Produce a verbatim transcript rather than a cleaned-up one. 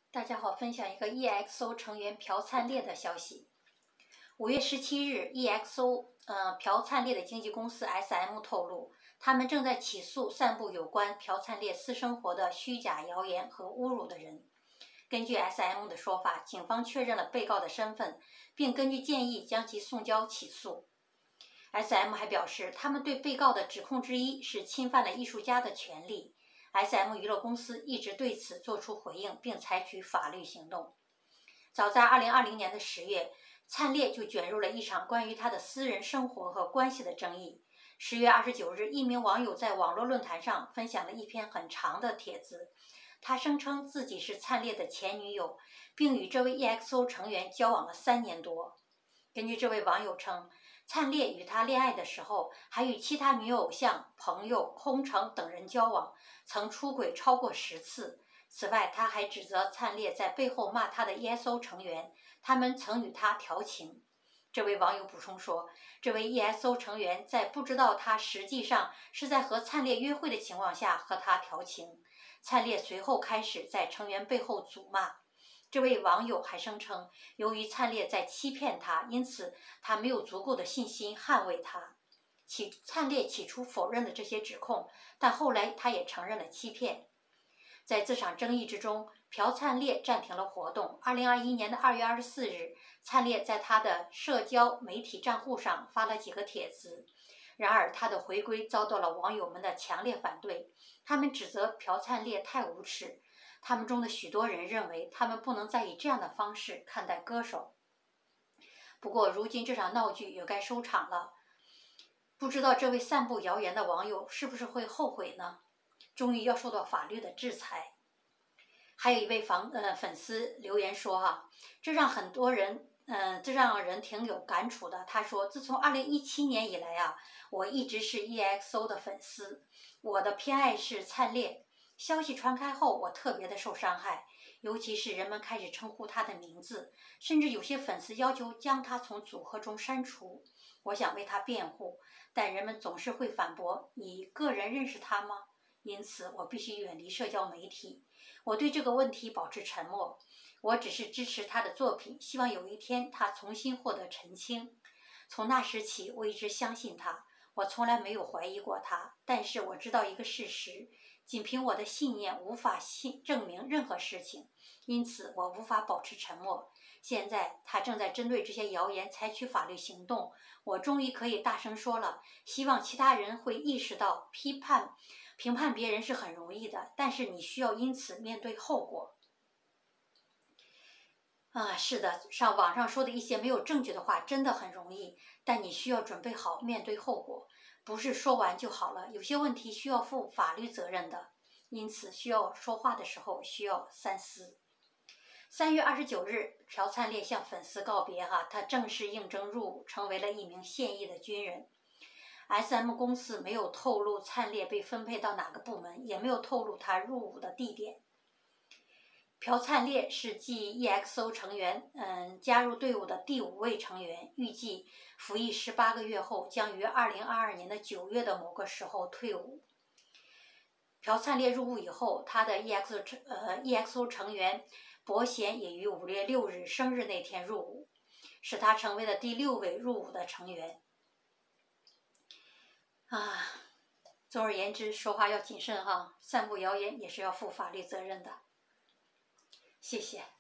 大家好，分享一个 E X O 成员朴灿烈的消息。五月十七日 ，E X O 呃朴灿烈的经纪公司 S M 透露，他们正在起诉散布有关朴灿烈私生活的虚假谣言和侮辱的人。根据 S M 的说法，警方确认了被告的身份，并根据建议将其送交起诉。S M 还表示，他们对被告的指控之一是侵犯了艺术家的权利。S M 娱乐公司一直对此作出回应，并采取法律行动。早在二零二零年的十月，灿烈就卷入了一场关于他的私人生活和关系的争议。十月二十九日，一名网友在网络论坛上分享了一篇很长的帖子，他声称自己是灿烈的前女友，并与这位 E X O 成员交往了三年多。根据这位网友称，灿烈与他恋爱的时候，还与其他女偶像、朋友、空城等人交往，曾出轨超过十次。此外，他还指责灿烈在背后骂他的 E X O 成员，他们曾与他调情。这位网友补充说，这位 E X O 成员在不知道他实际上是在和灿烈约会的情况下和他调情。灿烈随后开始在成员背后辱骂。这位网友还声称，由于灿烈在欺骗他，因此他没有足够的信心捍卫他。起灿烈起初否认了这些指控，但后来他也承认了欺骗。在这场争议之中，朴灿烈暂停了活动。二零二一年的二月二十四日，灿烈在他的社交媒体账户上发了几个帖子。然而，他的回归遭到了网友们的强烈反对，他们指责朴灿烈太无耻。他们中的许多人认为，他们不能再以这样的方式看待歌手。不过，如今这场闹剧也该收场了。不知道这位散布谣言的网友是不是会后悔呢？终于要受到法律的制裁。还有一位房呃粉丝留言说哈、啊，这让很多人呃这让人挺有感触的。他说，自从二零一七年以来啊，我一直是 E X O 的粉丝，我的偏爱是灿烈。消息传开后，我特别的受伤害，尤其是人们开始称呼他的名字，甚至有些粉丝要求将他从组合中删除。我想为他辩护，但人们总是会反驳：“你个人认识他吗？”因此，我必须远离社交媒体。我对这个问题保持沉默。我只是支持他的作品，希望有一天他重新获得澄清。从那时起，我一直相信他，我从来没有怀疑过他。但是我知道一个事实。仅凭我的信念无法信证明任何事情，因此我无法保持沉默。现在他正在针对这些谣言采取法律行动，我终于可以大声说了。希望其他人会意识到，批判、评判别人是很容易的，但是你需要因此面对后果。啊，是的，上网上说的一些没有证据的话真的很容易，但你需要准备好面对后果。不是说完就好了，有些问题需要负法律责任的，因此需要说话的时候需要三思。三月二十九日，朴灿烈向粉丝告别哈，他正式应征入伍，成为了一名现役的军人。S M 公司没有透露灿烈被分配到哪个部门，也没有透露他入伍的地点。朴灿烈是继 E X O 成员嗯加入队伍的第五位成员，预计服役十八个月后将于二零二二年的九月的某个时候退伍。朴灿烈入伍以后，他的 E X O 呃 E X O 成员伯贤也于五月六日生日那天入伍，使他成为了第六位入伍的成员。啊，总而言之，说话要谨慎哈，散布谣言也是要负法律责任的。谢谢。